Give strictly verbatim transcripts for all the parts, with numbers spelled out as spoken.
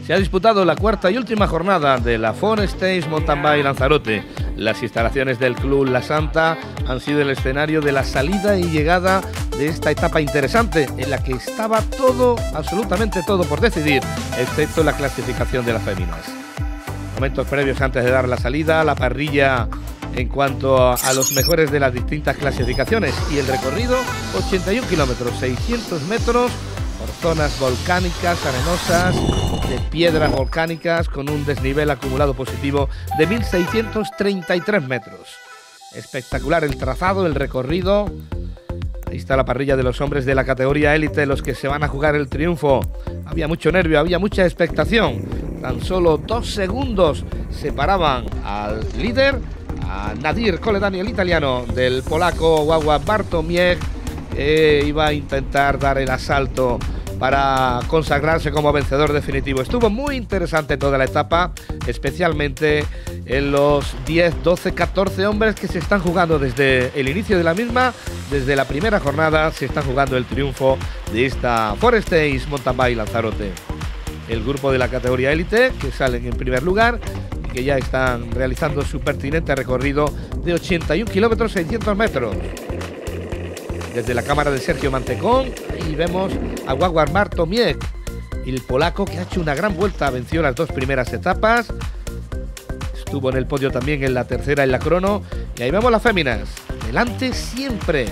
Se ha disputado la cuarta y última jornada de la Forest Days Mountain Bike Lanzarote. Las instalaciones del Club La Santa han sido el escenario de la salida y llegada de esta etapa interesante, en la que estaba todo, absolutamente todo por decidir, excepto la clasificación de las féminas. Momentos previos antes de dar la salida, la parrilla en cuanto a los mejores de las distintas clasificaciones y el recorrido, ochenta y un kilómetros, seiscientos metros, por zonas volcánicas, arenosas, de piedras volcánicas, con un desnivel acumulado positivo de mil seiscientos treinta y tres metros. Espectacular el trazado, el recorrido. Ahí está la parrilla de los hombres de la categoría élite, los que se van a jugar el triunfo. Había mucho nervio, había mucha expectación. Tan solo dos segundos separaban al líder, a Nadir Koledani, el italiano, del polaco Wawła Bartomiej, que iba a intentar dar el asalto para consagrarse como vencedor definitivo. Estuvo muy interesante toda la etapa, especialmente en los diez, doce, catorce hombres que se están jugando desde el inicio de la misma, desde la primera jornada, se está jugando el triunfo de esta Forest Days Mountain Bike Lanzarote. El grupo de la categoría élite, que salen en primer lugar y que ya están realizando su pertinente recorrido de ochenta y un kilómetros, seiscientos metros. Desde la cámara de Sergio Mantecón, y vemos a Wawła Bartomiej, el polaco, que ha hecho una gran vuelta, venció las dos primeras etapas, estuvo en el podio también en la tercera en la crono, y ahí vemos las féminas, delante siempre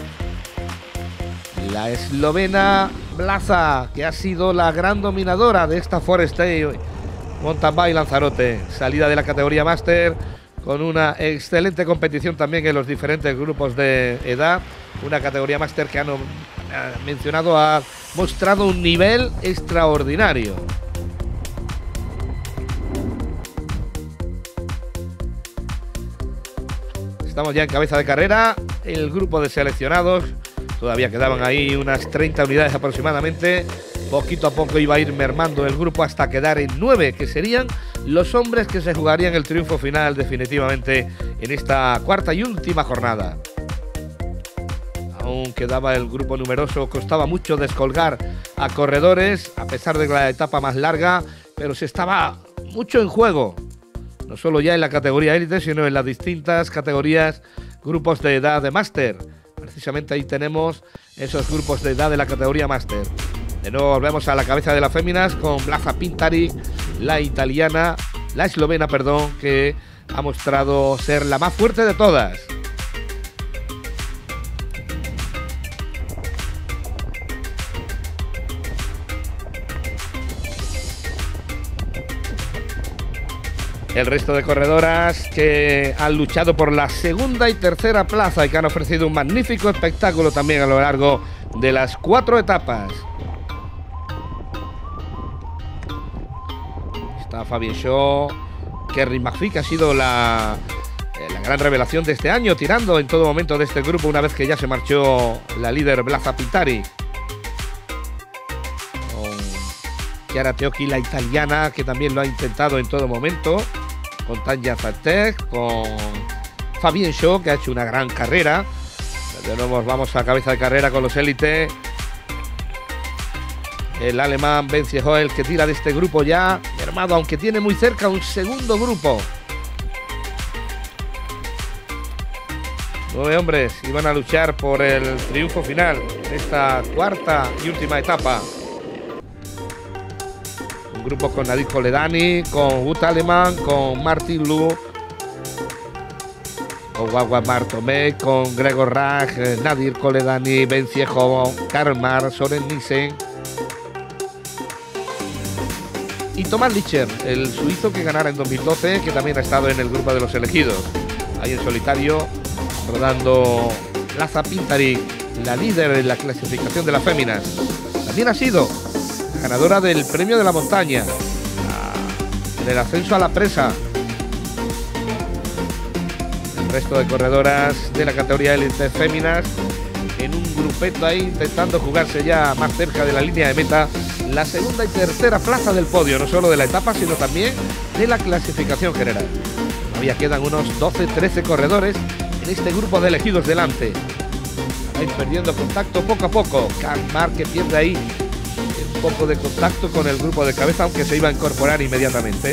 la eslovena Blaza, que ha sido la gran dominadora de esta Forest Days Mountain Bike Lanzarote, salida de la categoría máster, con una excelente competición también en los diferentes grupos de edad. Una categoría máster que han mencionado ha mostrado un nivel extraordinario. Estamos ya en cabeza de carrera. El grupo de seleccionados, todavía quedaban ahí unas treinta unidades aproximadamente. Poquito a poco iba a ir mermando el grupo hasta quedar en nueve, que serían los hombres que se jugarían el triunfo final definitivamente en esta cuarta y última jornada. Aún quedaba el grupo numeroso, costaba mucho descolgar a corredores, a pesar de la etapa más larga, pero se estaba mucho en juego, no solo ya en la categoría élite, sino en las distintas categorías, grupos de edad de máster. Precisamente ahí tenemos esos grupos de edad de la categoría máster. De nuevo volvemos a la cabeza de las féminas con Blaza Pintaric, la italiana, la eslovena, perdón, que ha mostrado ser la más fuerte de todas. El resto de corredoras que han luchado por la segunda y tercera plaza y que han ofrecido un magnífico espectáculo también a lo largo de las cuatro etapas. Está Fabien Shaw, Kerry McPhee, que ha sido la, eh, la gran revelación de este año, tirando en todo momento de este grupo una vez que ya se marchó la líder Blaza Pintaric. Con Chiara Teocchi, la italiana, que también lo ha intentado en todo momento. Con Tanja Fatek, con Fabien Shaw, que ha hecho una gran carrera. De nuevo vamos a cabeza de carrera con los élites. El alemán Ben Ziehoel, que tira de este grupo ya, hermano, aunque tiene muy cerca un segundo grupo. Nueve hombres iban a luchar por el triunfo final de esta cuarta y última etapa. Un grupo con Nadir Koledani, con Wout Aleman, con Martin Lu, con Wawła Bartomiej, con Gregor Rach, Nadir Koledani, Ben Ziehoel, Karl Marr, Søren Nissen y Thomas Licher, el suizo que ganara en dos mil doce, que también ha estado en el grupo de los elegidos. Ahí en solitario, rodando Blaza Pintaric, la líder en la clasificación de las féminas. También ha sido ganadora del premio de la montaña, en el ascenso a la presa. El resto de corredoras de la categoría élite féminas en un grupeto ahí intentando jugarse ya más cerca de la línea de meta la segunda y tercera plaza del podio, no solo de la etapa sino también de la clasificación general. Todavía quedan unos doce, trece corredores en este grupo de elegidos delante. Ahí perdiendo contacto poco a poco. Karl Marr, que pierde ahí un poco de contacto con el grupo de cabeza, aunque se iba a incorporar inmediatamente.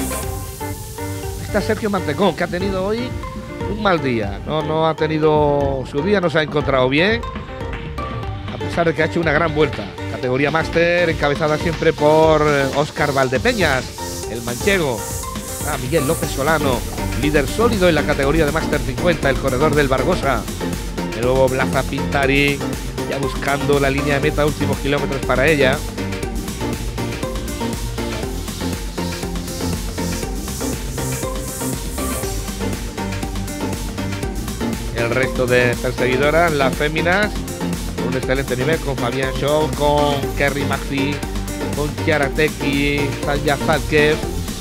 Está Sergio Mantecón, que ha tenido hoy un mal día. No, no ha tenido su día, no se ha encontrado bien, a pesar de que ha hecho una gran vuelta. Categoría máster, encabezada siempre por Óscar Valdepeñas, el manchego. Ah, Miguel López Solano, líder sólido en la categoría de máster cincuenta, el corredor del Barbosa. De nuevo Blaza Pintari, ya buscando la línea de meta, últimos kilómetros para ella. El resto de perseguidoras, las féminas, un excelente nivel con Fabián Shaw, con Kerry McPhee, con Chiara Tecchi, Tanja Falkev.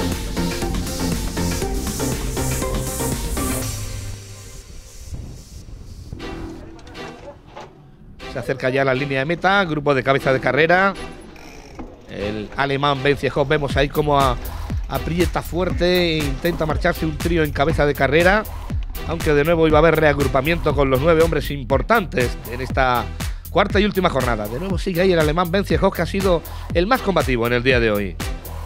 Se acerca ya a la línea de meta, grupo de cabeza de carrera. El alemán Vencejov, vemos ahí como a, aprieta fuerte e intenta marcharse un trío en cabeza de carrera. Aunque de nuevo iba a haber reagrupamiento con los nueve hombres importantes en esta cuarta y última jornada. De nuevo sigue ahí el alemán Vencejov, que ha sido el más combativo en el día de hoy.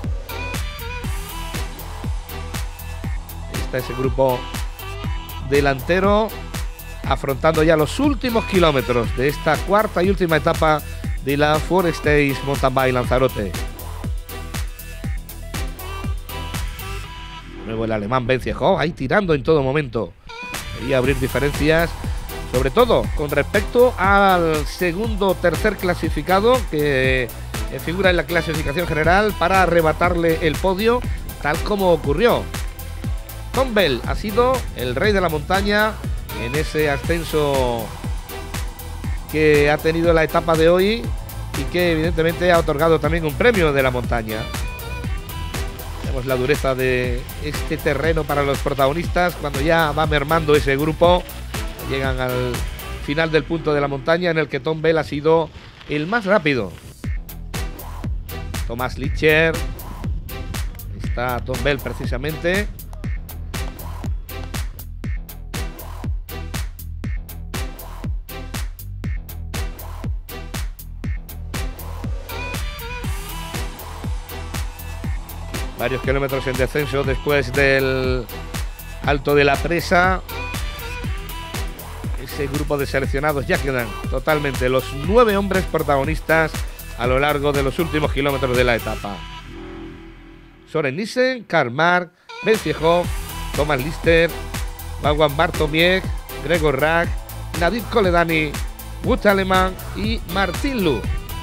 Está ese grupo delantero afrontando ya los últimos kilómetros de esta cuarta y última etapa de la Forest Days Mountain Bike Lanzarote. De nuevo el alemán Vencejov ahí tirando en todo momento. Quería abrir diferencias, sobre todo con respecto al segundo tercer clasificado que figura en la clasificación general, para arrebatarle el podio, tal como ocurrió. Tom Bell ha sido el rey de la montaña en ese ascenso que ha tenido la etapa de hoy y que evidentemente ha otorgado también un premio de la montaña. Vemos la dureza de este terreno para los protagonistas cuando ya va mermando ese grupo. Llegan al final del punto de la montaña, en el que Tom Bell ha sido el más rápido. Thomas Licher, está Tom Bell precisamente. Varios kilómetros en descenso después del Alto de la Presa. Ese grupo de seleccionados ya quedan totalmente los nueve hombres protagonistas a lo largo de los últimos kilómetros de la etapa. Søren Nissen, Karl Mark, Vencejov, Thomas Lister, Vaughan Bartomiek, Gregor Rack, Nadir Koledani, Wout Alemán y Martin Lu.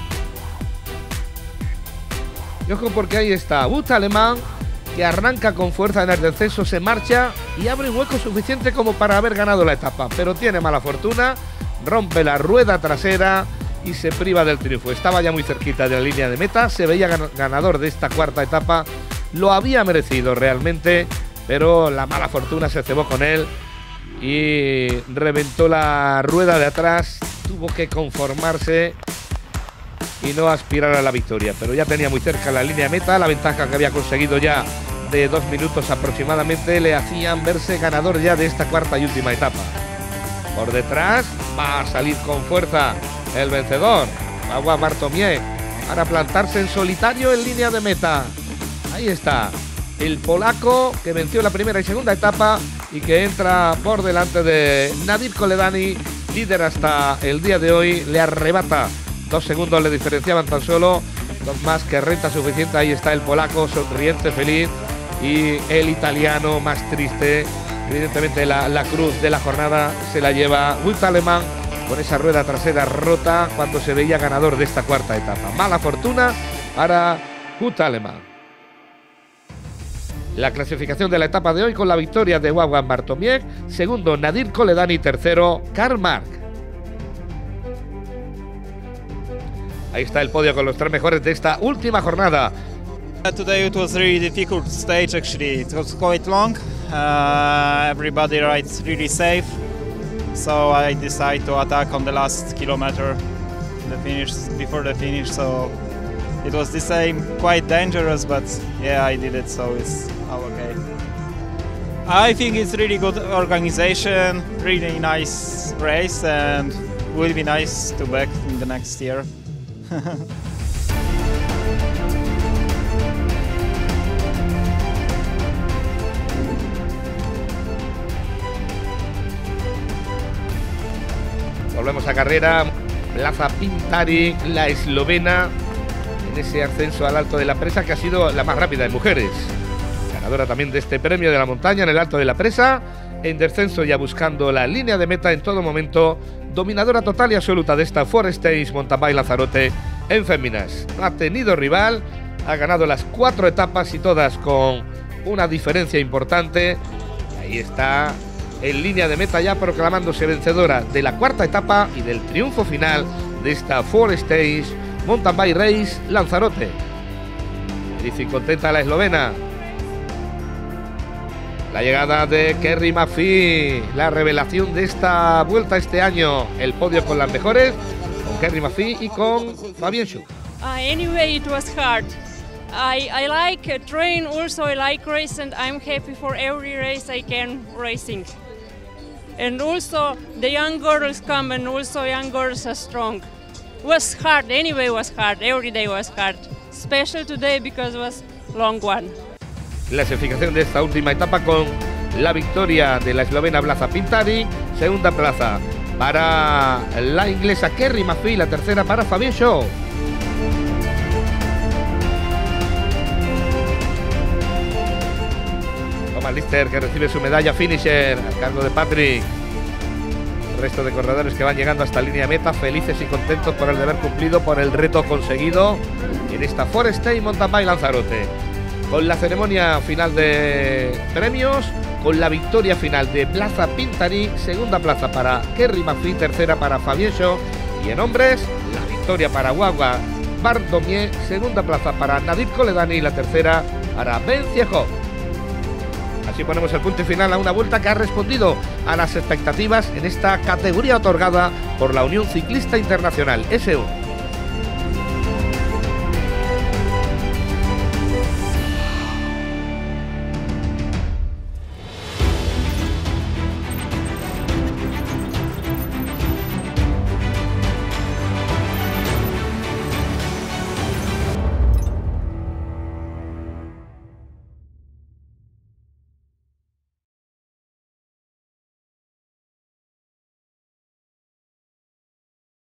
Y ojo, porque ahí está Wout Alemán, que arranca con fuerza en el descenso, se marcha y abre un hueco suficiente como para haber ganado la etapa, pero tiene mala fortuna, rompe la rueda trasera y se priva del triunfo. Estaba ya muy cerquita de la línea de meta, se veía ganador de esta cuarta etapa, lo había merecido realmente, pero la mala fortuna se cebó con él y reventó la rueda de atrás, tuvo que conformarse y no aspirar a la victoria, pero ya tenía muy cerca la línea de meta. La ventaja que había conseguido ya de dos minutos aproximadamente le hacían verse ganador ya de esta cuarta y última etapa. Por detrás va a salir con fuerza el vencedor, Vaughan Bartomiek, para plantarse en solitario en línea de meta. Ahí está el polaco, que venció la primera y segunda etapa y que entra por delante de Nadir Koledani, líder hasta el día de hoy. Le arrebata dos segundos, le diferenciaban tan solo, dos más que renta suficiente. Ahí está el polaco, sonriente, feliz, y el italiano más triste. Evidentemente la, la cruz de la jornada se la lleva Wout Alemán, con esa rueda trasera rota cuando se veía ganador de esta cuarta etapa. Mala fortuna para Wout Alemán. La clasificación de la etapa de hoy, con la victoria de Vaughan Bartomiek, segundo Nadir Koledani, tercero Karl Mark. Ahí está el podio con los tres mejores de esta última jornada. Today it was a really difficult stage actually. It was quite long. Uh, everybody rides really safe. So I decided to attack on the last kilometer, the finish, before the finish. So it was the same, quite dangerous, but yeah, I did it, so it's all okay. I think it's really good organization, really nice race, and will be nice to back in the next year. Volvemos a carrera. Blaza Pintaric, la eslovena, en ese ascenso al Alto de la Presa, que ha sido la más rápida de mujeres. Ganadora también de este premio de la montaña en el Alto de la Presa. En descenso, ya buscando la línea de meta en todo momento. Dominadora total y absoluta de esta Four Stage Mountain Bike Lanzarote en féminas. No ha tenido rival, ha ganado las cuatro etapas y todas con una diferencia importante. Ahí está, en línea de meta ya proclamándose vencedora de la cuarta etapa y del triunfo final de esta Four Stage Mountain Bike Race Lanzarote. Feliz y contenta la eslovena. La llegada de Kerry McPhee, la revelación de esta vuelta este año. El podio con las mejores, con Kerry McPhee y con Fabienne Schuh. Uh, anyway, it was hard. I, I like uh, train, also I like race, and I'm happy for every race I can racing. And also the young girls come, and also young girls are strong. It was hard, anyway it was hard, every day was hard. Special today because it was long one. Clasificación de esta última etapa con la victoria de la eslovena Blaza Pintaric, segunda plaza para la inglesa Kerry McPhee, la tercera para Fabienne Schuh. Thomas Lister, que recibe su medalla finisher a cargo de Patrick. El resto de corredores que van llegando hasta línea de meta, felices y contentos por el deber cumplido, por el reto conseguido en esta Four Stage Mountain Bike Lanzarote. Con la ceremonia final de premios, con la victoria final de Blaza Pintaric, segunda plaza para Kerry McPhee, tercera para Fabienne Schuh, y en hombres, la victoria para Wawa Bardomier, segunda plaza para Nadir Koledani y la tercera para Ben Ciejov. Así ponemos el punto final a una vuelta que ha respondido a las expectativas en esta categoría otorgada por la Unión Ciclista Internacional, S U.